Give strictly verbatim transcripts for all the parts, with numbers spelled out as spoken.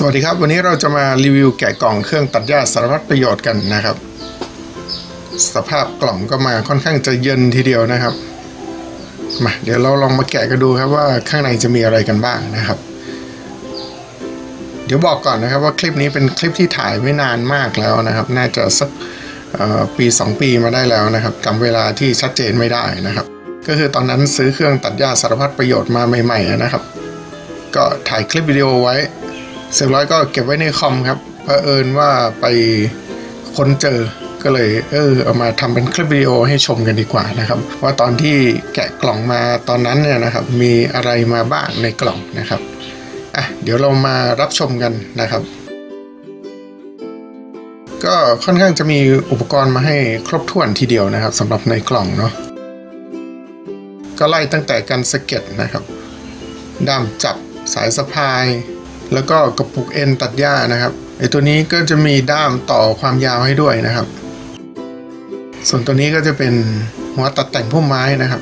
วัสดีครับวันนี้เราจะมารีวิวแกะกล่องเครื่องตัดหญ้าสารพัดประโยชน์กันนะครับสภาพกล่องก็มาค่อนข้างจะเย็นทีเดียวนะครับมาเดี๋ยวเราลองมาแกะกันดูครับว่าข้างในจะมีอะไรกันบ้างนะครับเดี๋ยวบอกก่อนนะครับว่าคลิปนี้เป็นคลิปที่ถ่ายไม่นานมากแล้วนะครับน่าจะสักปีสองปีมาได้แล้วนะครับจำเวลาที่ชัดเจนไม่ได้นะครับก็คือตอนนั้นซื้อเครื่องตัดหญ้าสารพัดประโยชน์มาใหม่ๆนะครับก็ถ่ายคลิปวิดีโอไว้เสร็จแล้วก็เก็บไว้ในคอมครับเผอิญว่าไปค้นเจอก็เลยเออเอามาทำเป็นคลิปวิดีโอให้ชมกันดีกว่านะครับว่าตอนที่แกะกล่องมาตอนนั้นเนี่ยนะครับมีอะไรมาบ้างในกล่องนะครับอ่ะเดี๋ยวเรามารับชมกันนะครับก็ค่อนข้างจะมีอุปกรณ์มาให้ครบถ้วนทีเดียวนะครับสำหรับในกล่องเนาะก็ไล่ตั้งแต่การสเก็ตนะครับด้ามจับสายสะพายแล้วก็กระปุกเอ็นตัดหญ้านะครับไอตัวนี้ก็จะมีด้ามต่อความยาวให้ด้วยนะครับส่วนตัวนี้ก็จะเป็นหัวตัดแต่งพุ่มไม้นะครับ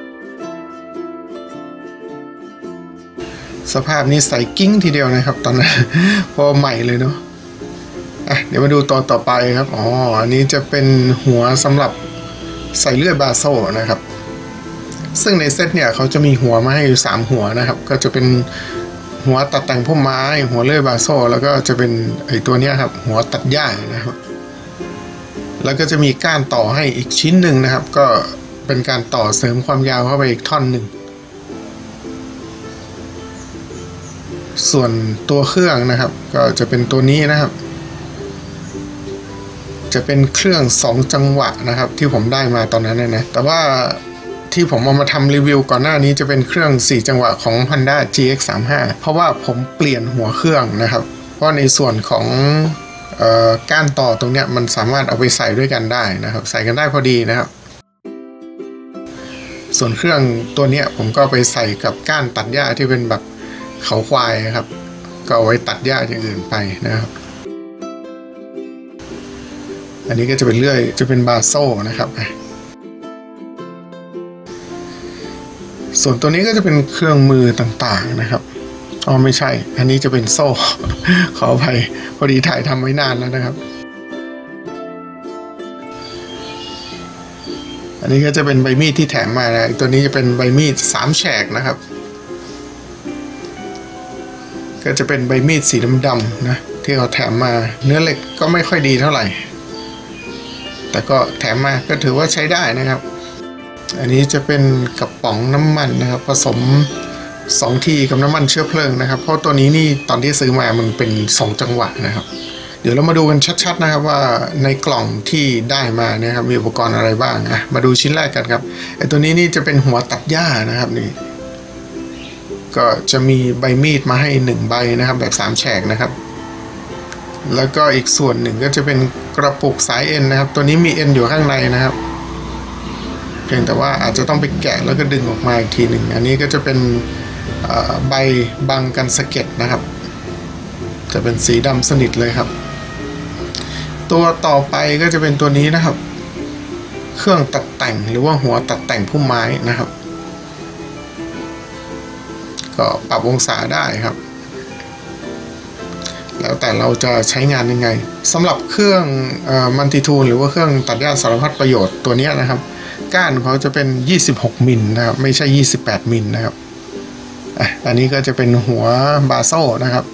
สภาพนี้ใสกิ้งทีเดียวนะครับตอนนั้นพอใหม่เลยเนาะอ่ะเดี๋ยวมาดูตัวต่อไปครับอ๋ออันนี้จะเป็นหัวสำหรับใส่เลื่อยบาโซนะครับซึ่งในเซตเนี่ยเขาจะมีหัวมาให้อยู่สามหัวนะครับก็จะเป็นหัวตัดแต่งพุ่มไม้หัวเลื่อยบาโซแล้วก็จะเป็นไอตัวนี้ครับหัวตัดหญ้านะครับแล้วก็จะมีก้านต่อให้อีกชิ้นหนึ่งนะครับก็เป็นการต่อเสริมความยาวเข้าไปอีกท่อนหนึ่งส่วนตัวเครื่องนะครับก็จะเป็นตัวนี้นะครับจะเป็นเครื่องสองจังหวะนะครับที่ผมได้มาตอนนั้นนะแต่ว่าที่ผมเอามาทำรีวิวก่อนหน้านี้จะเป็นเครื่องสี่จังหวะของ Honda จี เอ็กซ์ สามสิบห้า เพราะว่าผมเปลี่ยนหัวเครื่องนะครับเพราะในส่วนของเอ่อก้านต่อตรงเนี้ยมันสามารถเอาไปใส่ด้วยกันได้นะครับใส่กันได้พอดีนะครับส่วนเครื่องตัวเนี้ยผมก็ไปใส่กับก้านตัดหญ้าที่เป็นแบบเขาควายครับก็เอาไว้ตัดหญ้าอย่างอื่นไปนะครับอันนี้ก็จะเป็นเลื่อยจะเป็นบาโซ่นะครับส่วนตัวนี้ก็จะเป็นเครื่องมือต่างๆนะครับอ๋อไม่ใช่อันนี้จะเป็นโซ่ขออภัยพอดีถ่ายทำไว้นานแล้วนะครับอันนี้ก็จะเป็นใบมีดที่แถมมานะตัวนี้จะเป็นใบมีดสามแฉกนะครับก็จะเป็นใบมีดสีดำๆนะที่เขาแถมมาเนื้อเหล็กก็ไม่ค่อยดีเท่าไหร่แต่ก็แถมมาก็ถือว่าใช้ได้นะครับอันนี้จะเป็นกระป๋องน้ำมันนะครับผสมสองทีกับน้ำมันเชื้อเพลิงนะครับเพราะตัวนี้นี่ตอนที่ซื้อมามันเป็นสองจังหวะนะครับเดี๋ยวเรามาดูกันชัดๆนะครับว่าในกล่องที่ได้มาเนี่ยครับมีอุปกรณ์อะไรบ้างอ่ะมาดูชิ้นแรกกันครับไอตัวนี้นี่จะเป็นหัวตัดหญ้านะครับนี่ก็จะมีใบมีดมาให้หนึ่งใบนะครับแบบสามแฉกนะครับแล้วก็อีกส่วนหนึ่งก็จะเป็นกระปุกสายเอ็นนะครับตัวนี้มีเอ็นอยู่ข้างในนะครับเพียงแต่ว่าอาจจะต้องไปแกะแล้วก็ดึงออกมาอีกทีหนึ่งอันนี้ก็จะเป็นใบบังกันสะเก็ดนะครับจะเป็นสีดำสนิทเลยครับตัวต่อไปก็จะเป็นตัวนี้นะครับเครื่องตัดแต่งหรือว่าหัวตัดแต่งพุ่มไม้นะครับก็ปรับองศาได้ครับแล้วแต่เราจะใช้งานยังไงสำหรับเครื่องมัลติทูลหรือว่าเครื่องตัดหญ้าสารพัดประโยชน์ตัวนี้นะครับก้านเขาจะเป็นยี่สิบหกมิลนะครับไม่ใช่ยี่สิบแปดมิลนะครับอ่ะอันนี้ก็จะเป็นหัวบาโซ่นะครับ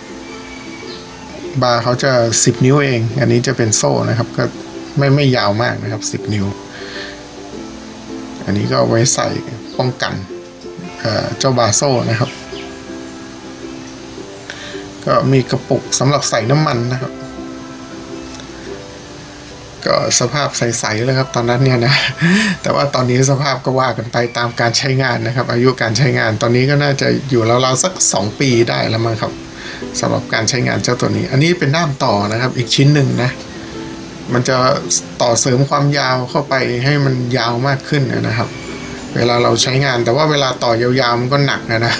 บาเขาจะสิบนิ้วเองอันนี้จะเป็นโซ่นะครับก็ไม่ไม่ยาวมากนะครับสิบนิ้วอันนี้ก็ไว้ใส่ป้องกันเจ้าบาโซ่นะครับก็มีกระปุกสำหรับใส่น้ำมันนะครับก็สภาพใสๆเลยครับตอนนั้นเนี่ยนะแต่ว่าตอนนี้สภาพก็ว่ากันไปตามการใช้งานนะครับอายุการใช้งานตอนนี้ก็น่าจะอยู่ราวๆสักสองปีได้แล้วมั้งครับสำหรับการใช้งานเจ้าตัวนี้อันนี้เป็นด้ามต่อนะครับอีกชิ้นหนึ่งนะมันจะต่อเสริมความยาวเข้าไปให้มันยาวมากขึ้นนะครับเวลาเราใช้งานแต่ว่าเวลาต่อยาวๆมันก็หนักนะนะ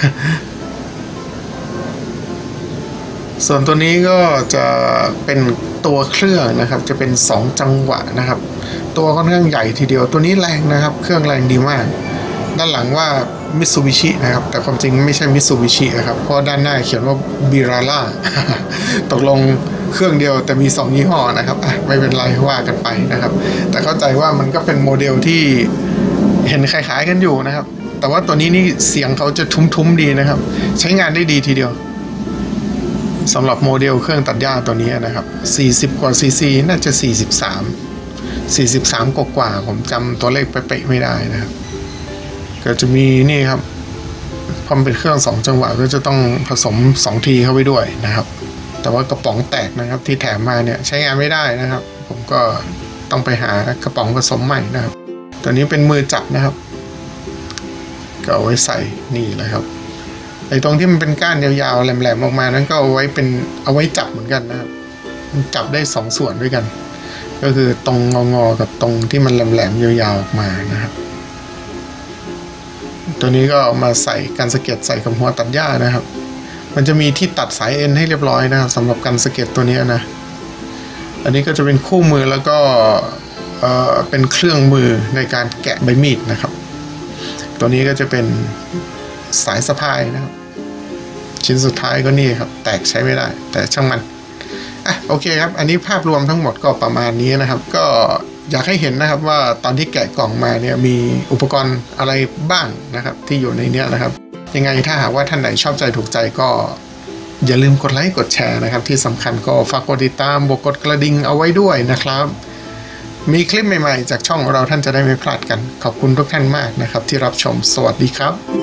ส่วนตัวนี้ก็จะเป็นตัวเครื่องนะครับจะเป็นสองจังหวะนะครับตัวค่อนข้างใหญ่ทีเดียวตัวนี้แรงนะครับเครื่องแรงดีมากด้านหลังว่ามิตซูบิชินะครับแต่ความจริงไม่ใช่มิตซูบิชินะครับเพราะด้านหน้าเขียนว่าบิราล่า ตกลงเครื่องเดียวแต่มีสองยี่ห้อนะครับอ่ะไม่เป็นไรว่ากันไปนะครับแต่เข้าใจว่ามันก็เป็นโมเดลที่เห็นคล้ายๆกันอยู่นะครับแต่ว่าตัวนี้นี่เสียงเขาจะทุ้มๆดีนะครับใช้งานได้ดีทีเดียวสำหรับโมเดลเครื่องตัดหญ้าตัวนี้นะครับสี่สิบกว่าซีซีน่าจะสี่สิบสาม สี่สิบสามกว่าๆผมจำตัวเลขเป๊ะๆไม่ได้นะครับก็จะมีนี่ครับพอเป็นเครื่องสองจังหวะก็จะต้องผสมสองทีเข้าไปด้วยนะครับแต่ว่ากระป๋องแตกนะครับที่แถมมาเนี่ยใช้งานไม่ได้นะครับผมก็ต้องไปหากระป๋องผสมใหม่นะครับตัวนี้เป็นมือจับนะครับก็เอาไว้ใส่นี่เลยครับไอ้ตรงที่มันเป็นก้านยาวๆแหลมๆออกมานั้นก็เอาไว้เป็นเอาไว้จับเหมือนกันนะครับจับได้สองส่วนด้วยกันก็คือตรงงอๆกับตรงที่มันแหลมๆยาวๆออกมานะครับตัวนี้ก็เอามาใส่กันสะเก็ดใส่กับหัวตัดหญ้านะครับมันจะมีที่ตัดสายเอ็นให้เรียบร้อยนะครับสำหรับกันสะเก็ดตัวนี้นะอันนี้ก็จะเป็นคู่มือแล้วก็เอ่อเป็นเครื่องมือในการแกะใบมีดนะครับตัวนี้ก็จะเป็นสายสะพายนะครับชิ้นสุดท้ายก็นี่ครับแตกใช้ไม่ได้แต่ช่างมันอ่ะโอเคครับอันนี้ภาพรวมทั้งหมดก็ประมาณนี้นะครับก็อยากให้เห็นนะครับว่าตอนที่แกะกล่องมาเนี่ยมีอุปกรณ์อะไรบ้างนะครับที่อยู่ในเนี้ยนะครับยังไงถ้าหากว่าท่านไหนชอบใจถูกใจก็อย่าลืมกดไลค์กดแชร์นะครับที่สำคัญก็ฝากกดติดตามบวกกดกระดิ่งเอาไว้ด้วยนะครับมีคลิปใหม่ๆจากช่องของเราท่านจะได้ไม่พลาดกันขอบคุณทุกท่านมากนะครับที่รับชมสวัสดีครับ